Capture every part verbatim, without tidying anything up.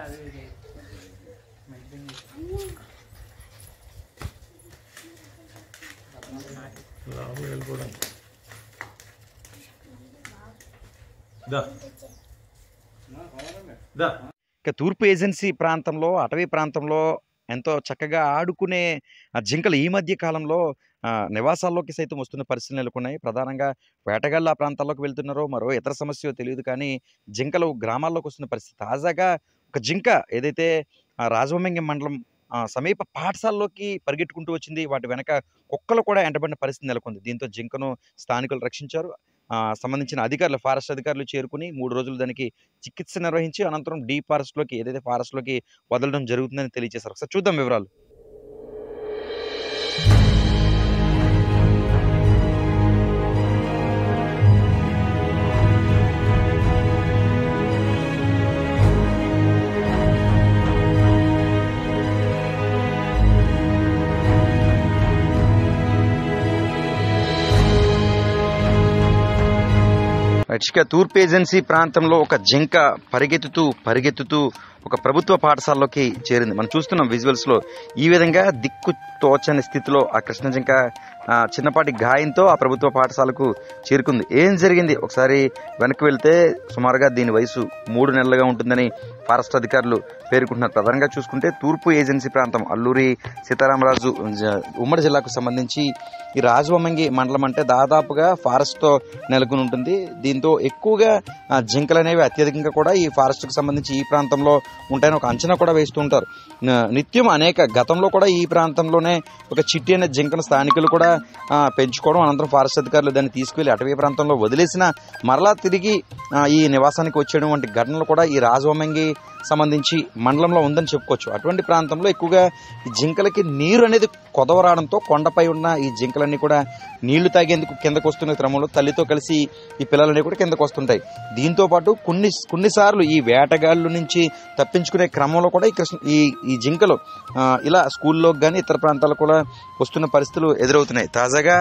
తూర్పు ఏజెన్సీ ప్రాంతంలో, అటవీ ప్రాంతంలో ఎంతో చక్కగా ఆడుకునే జింకలు ఈ మధ్య కాలంలో నివాసాల్లోకి సైతం వస్తున్న పరిస్థితులు నెలకొన్నాయి. ప్రధానంగా వేటగాళ్ళు ఆ ప్రాంతాల్లోకి వెళ్తున్నారో మరో ఇతర సమస్య తెలియదు, కానీ జింకలు గ్రామాల్లోకి వస్తున్న పరిస్థితి. తాజాగా ఒక జింక ఏదైతే రాజవొమ్మంగి మండలం సమీప పాఠశాలలోకి పరిగెట్టుకుంటూ వచ్చింది. వాటి వెనక కుక్కలు కూడా ఎంటబడిన పరిస్థితి నెలకొంది. దీంతో జింకను స్థానికులు రక్షించారు. సంబంధించిన అధికారులు, ఫారెస్ట్ అధికారులు చేరుకుని మూడు రోజులు దానికి చికిత్స నిర్వహించి అనంతరం డీ ఫారెస్ట్లోకి ఏదైతే ఫారెస్ట్లోకి వదలడం జరుగుతుందని తెలియజేశారు. ఒకసారి చూద్దాం వివరాలు. తూర్పు ఏజెన్సీ ప్రాంతంలో ఒక జింక పరిగెత్తుతూ పరిగెత్తుతూ ఒక ప్రభుత్వ పాఠశాలలోకి చేరింది. మనం చూస్తున్నాం విజువల్స్ లో. ఈ విధంగా దిక్కు తోచని స్థితిలో ఆ కృష్ణ జింక చిన్నపాటి గాయంతో ఆ ప్రభుత్వ పాఠశాలకు చేరుకుంది. ఏం జరిగింది ఒకసారి వెనక్కి వెళ్తే సుమారుగా దీని వయసు మూడు నెలలుగా ఉంటుందని ఫారెస్ట్ అధికారులు పేర్కొంటున్నారు. ప్రధానంగా చూసుకుంటే తూర్పు ఏజెన్సీ ప్రాంతం అల్లూరి సీతారామరాజు ఉమ్మడి జిల్లాకు సంబంధించి ఈ రాజవొమ్మంగి మండలం అంటే దాదాపుగా ఫారెస్ట్ తో నెలకొని ఉంటుంది. దీంతో ఎక్కువగా జింకలు అనేవి అత్యధికంగా కూడా ఈ ఫారెస్ట్ కు సంబంధించి ఈ ప్రాంతంలో ఉంటాయని ఒక అంచనా కూడా వేస్తూ ఉంటారు. నిత్యం అనేక గతంలో కూడా ఈ ప్రాంతంలోనే ఒక చిట్టి అనే జింకను స్థానికులు కూడా పెంచుకోవడం, అనంతరం ఫారెస్ట్ అధికారులు దాన్ని తీసుకువెళ్లి అటవీ ప్రాంతంలో వదిలేసిన మరలా తిరిగి ఈ నివాసానికి వచ్చేయడం వంటి ఘటనలు కూడా ఈ రాజవొమ్మంగి సంబంధించి మండలంలో ఉందని చెప్పుకోవచ్చు. అటువంటి ప్రాంతంలో ఎక్కువగా ఈ జింకలకి నీరు అనేది కొదవరావడంతో కొండపై ఉన్న ఈ జింకలన్నీ కూడా నీళ్లు తాగేందుకు కిందకు వస్తున్న క్రమంలో తల్లితో కలిసి ఈ పిల్లలన్నీ కూడా కిందకు వస్తుంటాయి. దీంతో పాటు కొన్ని కొన్నిసార్లు ఈ వేటగాళ్ళు నుంచి తప్పించుకునే క్రమంలో కూడా ఈ కృష్ణ ఈ ఈ జింకలు ఇలా స్కూల్లోకి కానీ ఇతర ప్రాంతాలకు కూడా వస్తున్న పరిస్థితులు ఎదురవుతున్నాయి. తాజాగా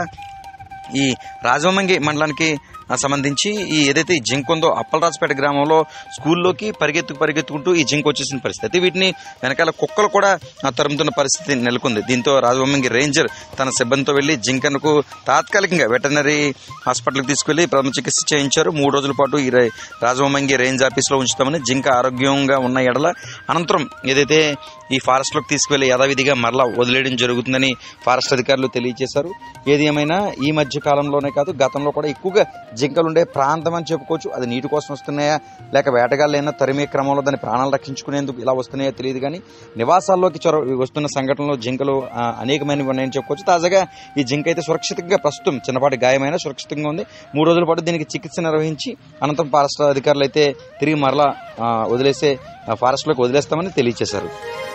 ఈ రాజవొమ్మంగి మండలానికి సంబంధించి ఈ ఏదైతే ఈ జింక ఉందో అప్పలరాజపేట గ్రామంలో స్కూల్లోకి పరిగెత్తు పరిగెత్తుకుంటూ ఈ జింక వచ్చేసిన పరిస్థితి. వీటిని వెనకాల కుక్కలు కూడా తరుముతున్న పరిస్థితి నెలకొంది. దీంతో రాజవొమ్మంగి రేంజర్ తన సిబ్బందితో వెళ్లి జింకను తాత్కాలికంగా వెటర్నరీ హాస్పిటల్కి తీసుకెళ్లి ప్రథమ చికిత్స చేయించారు. మూడు రోజుల పాటు ఈ రాజవొమ్మంగి రేంజ్ ఆఫీస్లో ఉంచుతామని, జింక ఆరోగ్యంగా ఉన్న ఎడల అనంతరం ఏదైతే ఈ ఫారెస్ట్ లోకి తీసుకువెళ్లి యథావిధిగా మరలా వదిలేయడం జరుగుతుందని ఫారెస్ట్ అధికారులు తెలియజేశారు. ఏది ఏమైనా ఈ మధ్య కాలంలోనే కాదు గతంలో కూడా ఎక్కువగా జింకలుండే ప్రాంతం అని చెప్పుకోవచ్చు. అది నీటి కోసం వస్తున్నాయా లేక వేటగాళ్ళైనా తరిమే క్రమంలో దాని ప్రాణాలు రక్షించుకునేందుకు ఇలా వస్తున్నాయో తెలియదు, కానీ నివాసాల్లోకి చొరవ వస్తున్న సంఘటనలో జింకలు అనేకమైనవి ఉన్నాయని చెప్పుకోవచ్చు. తాజాగా ఈ జింక అయితే సురక్షితంగా ప్రస్తుతం చిన్నపాటి గాయమైనా సురక్షితంగా ఉంది. మూడు రోజుల పాటు దీనికి చికిత్స నిర్వహించి అనంతరం ఫారెస్ట్ అధికారులు అయితే తిరిగి మరలా వదిలేసే ఫారెస్ట్ లోకి వదిలేస్తామని తెలియజేశారు.